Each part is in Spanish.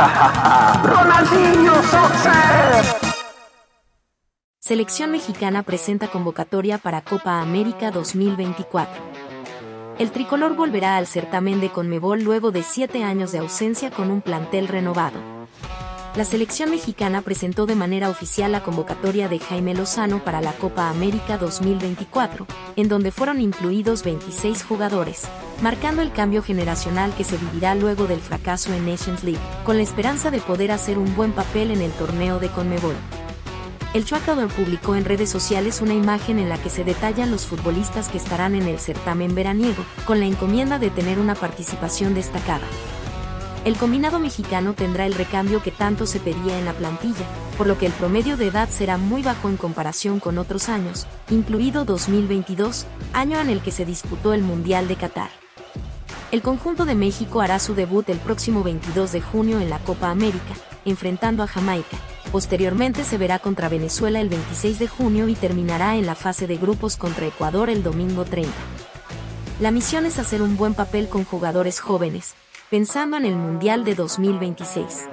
Ronaldinho Soccer. Selección mexicana presenta convocatoria para Copa América 2024. El tricolor volverá al certamen de Conmebol luego de 7 años de ausencia con un plantel renovado. La selección mexicana presentó de manera oficial la convocatoria de Jaime Lozano para la Copa América 2024, en donde fueron incluidos 26 jugadores, marcando el cambio generacional que se vivirá luego del fracaso en Nations League, con la esperanza de poder hacer un buen papel en el torneo de Conmebol. El Chuacador publicó en redes sociales una imagen en la que se detallan los futbolistas que estarán en el certamen veraniego, con la encomienda de tener una participación destacada. El combinado mexicano tendrá el recambio que tanto se pedía en la plantilla, por lo que el promedio de edad será muy bajo en comparación con otros años, incluido 2022, año en el que se disputó el Mundial de Qatar. El conjunto de México hará su debut el próximo 22 de junio en la Copa América, enfrentando a Jamaica. Posteriormente se verá contra Venezuela el 26 de junio y terminará en la fase de grupos contra Ecuador el domingo 30. La misión es hacer un buen papel con jugadores jóvenes, pensando en el Mundial de 2026.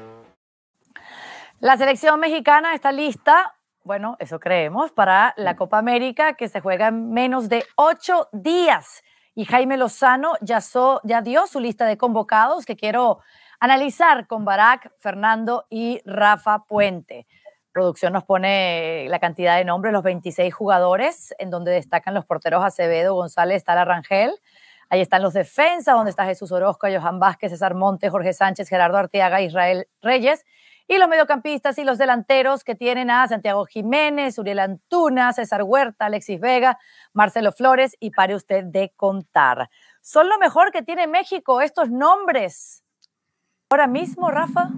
La selección mexicana está lista, bueno, eso creemos, para la Copa América que se juega en menos de 8 días. Y Jaime Lozano ya dio su lista de convocados que quiero analizar con Barak, Fernando y Rafa Puente. Producción nos pone la cantidad de nombres, los 26 jugadores, en donde destacan los porteros Acevedo, González, Tala Rangel. Ahí están los defensas, donde está Jesús Orozco, Johan Vázquez, César Montes, Jorge Sánchez, Gerardo Arteaga, Israel Reyes. Y los mediocampistas y los delanteros que tienen a Santiago Jiménez, Uriel Antuna, César Huerta, Alexis Vega, Marcelo Flores y pare usted de contar. Son lo mejor que tiene México estos nombres. Ahora mismo, Rafa.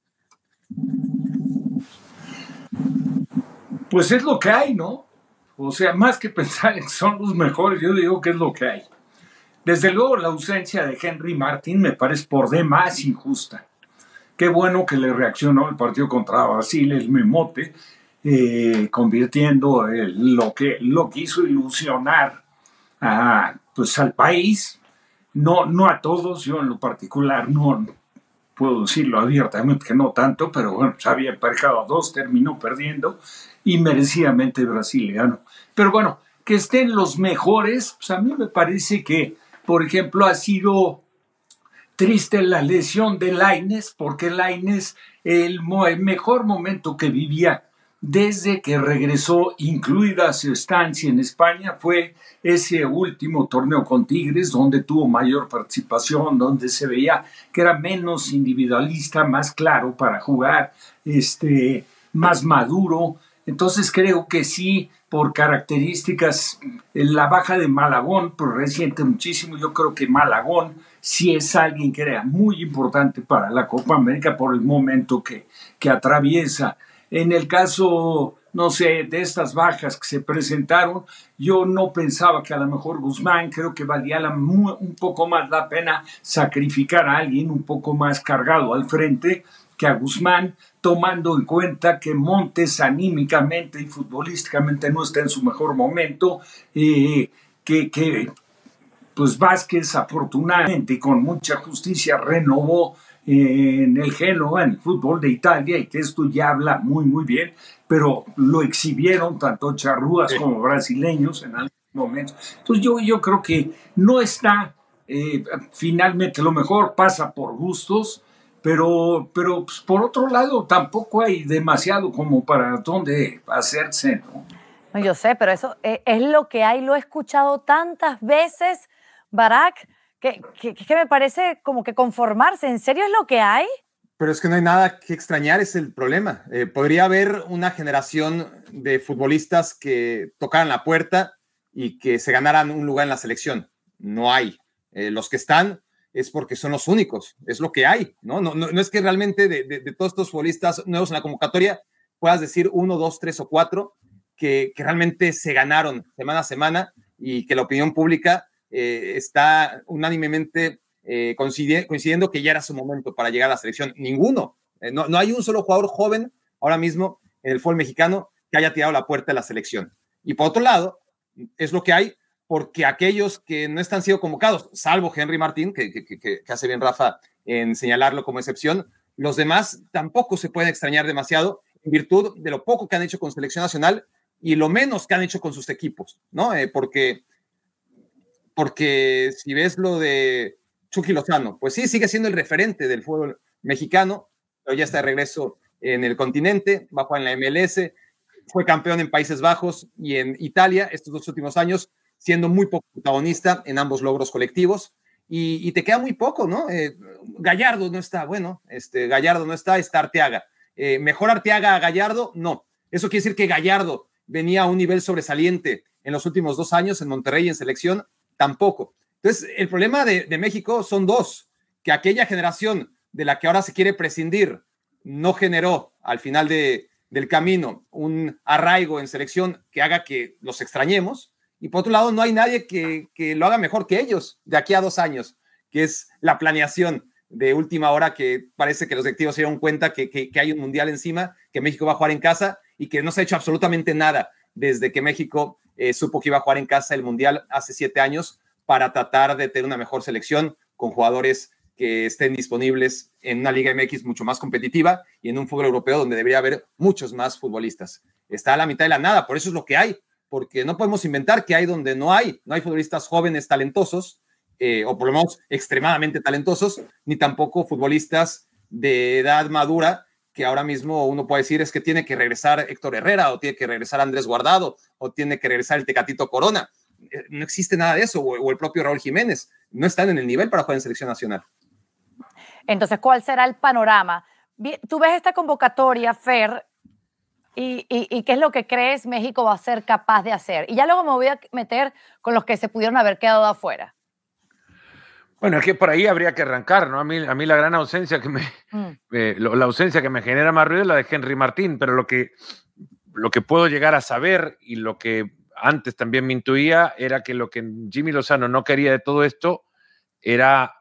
Pues es lo que hay, ¿no? O sea, más que pensar en que son los mejores, yo digo que es lo que hay. Desde luego la ausencia de Henry Martin me parece por demás injusta. Qué bueno que le reaccionó el partido contra Brasil, el Memote, convirtiendo lo que hizo ilusionar pues al país, no a todos, yo en lo particular no puedo decirlo abiertamente que no tanto, pero bueno, se había emparejado a 2, terminó perdiendo y merecidamente Brasil ganó. Pero bueno, que estén los mejores, pues a mí me parece que, por ejemplo, ha sido triste la lesión de Lainez, porque Lainez, el mejor momento que vivía desde que regresó, incluida su estancia en España, fue ese último torneo con Tigres, donde tuvo mayor participación, donde se veía que era menos individualista, más claro para jugar, más maduro. Entonces creo que sí, por características, la baja de Malagón, pues resiente muchísimo. Yo creo que Malagón sí es alguien que era muy importante para la Copa América por el momento que atraviesa. En el caso, no sé, de estas bajas que se presentaron, yo no pensaba que a lo mejor Guzmán, creo que valía un poco más la pena sacrificar a alguien un poco más cargado al frente que a Guzmán, tomando en cuenta que Montes anímicamente y futbolísticamente no está en su mejor momento, pues Vázquez afortunadamente y con mucha justicia renovó en el Génova, en el fútbol de Italia, y que esto ya habla muy muy bien, pero lo exhibieron tanto charrúas como brasileños en algún momento. Entonces yo creo que no está finalmente lo mejor, pasa por gustos, pero pues, por otro lado tampoco hay demasiado como para dónde hacerse, ¿no? No, yo sé, pero eso es lo que hay, lo he escuchado tantas veces, Barak, que me parece como que conformarse. ¿En serio es lo que hay? Pero es que no hay nada que extrañar, es el problema. Podría haber una generación de futbolistas que tocaran la puerta y que se ganaran un lugar en la selección. No hay. Los que están es porque son los únicos, es lo que hay, ¿no? No es que realmente de todos estos futbolistas nuevos en la convocatoria puedas decir 1, 2, 3 o 4 que realmente se ganaron semana a semana y que la opinión pública está unánimemente coincidiendo que ya era su momento para llegar a la selección. Ninguno. No hay un solo jugador joven ahora mismo en el fútbol mexicano que haya tirado la puerta de la selección. Y por otro lado, es lo que hay porque aquellos que no están siendo convocados, salvo Henry Martín, que hace bien Rafa en señalarlo como excepción, Los demás tampoco se pueden extrañar demasiado en virtud de lo poco que han hecho con selección nacional y lo menos que han hecho con sus equipos, ¿no? Porque si ves lo de Chucky Lozano, pues sí, sigue siendo el referente del fútbol mexicano, pero ya está de regreso en el continente, va a jugar en la MLS, fue campeón en Países Bajos y en Italia estos 2 últimos años, siendo muy poco protagonista en ambos logros colectivos, y te queda muy poco, ¿no? Gallardo no está, bueno, Gallardo no está, está Arteaga. ¿Mejor Arteaga a Gallardo? No. Eso quiere decir que Gallardo venía a un nivel sobresaliente en los últimos 2 años en Monterrey y en selección, tampoco. Entonces, el problema de México son 2, que aquella generación de la que ahora se quiere prescindir no generó al final del camino un arraigo en selección que haga que los extrañemos, y por otro lado no hay nadie que lo haga mejor que ellos de aquí a 2 años, que es la planeación de última hora, que parece que los directivos se dieron cuenta que hay un mundial encima, que México va a jugar en casa y que no se ha hecho absolutamente nada desde que México supo que iba a jugar en casa el mundial hace 7 años para tratar de tener una mejor selección con jugadores que estén disponibles en una Liga MX mucho más competitiva y en un fútbol europeo donde debería haber muchos más futbolistas. Está a la mitad de la nada, por eso es lo que hay, porque no podemos inventar que hay donde no hay futbolistas jóvenes talentosos, o por lo menos extremadamente talentosos, ni tampoco futbolistas de edad madura, que ahora mismo uno puede decir es que tiene que regresar Héctor Herrera, o tiene que regresar Andrés Guardado, o tiene que regresar el Tecatito Corona. No existe nada de eso, o el propio Raúl Jiménez. No están en el nivel para jugar en selección nacional. Entonces, ¿cuál será el panorama? Tú ves esta convocatoria, Fer, y ¿qué es lo que crees México va a ser capaz de hacer? Y ya luego me voy a meter con los que se pudieron haber quedado afuera. Bueno, es que por ahí habría que arrancar, ¿no? A mí la gran ausencia la ausencia que me genera más ruido es la de Henry Martín, pero lo que puedo llegar a saber y lo que antes también me intuía era que lo que Jimmy Lozano no quería de todo esto era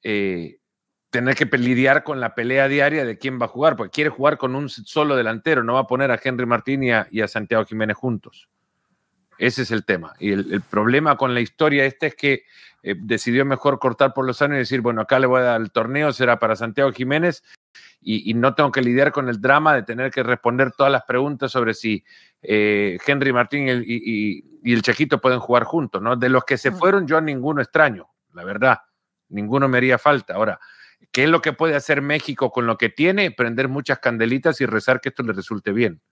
tener que lidiar con la pelea diaria de quién va a jugar, porque quiere jugar con un solo delantero, no va a poner a Henry Martín y a Santiago Jiménez juntos. Ese es el tema. Y el problema con la historia es que decidió mejor cortar por Lozano y decir, bueno, acá le voy a dar el torneo, será para Santiago Jiménez, y no tengo que lidiar con el drama de tener que responder todas las preguntas sobre si Henry Martín y el Chequito pueden jugar juntos, ¿no? De los que se fueron, yo a ninguno extraño, la verdad. Ninguno me haría falta. Ahora, ¿qué es lo que puede hacer México con lo que tiene? Prender muchas candelitas y rezar que esto le resulte bien.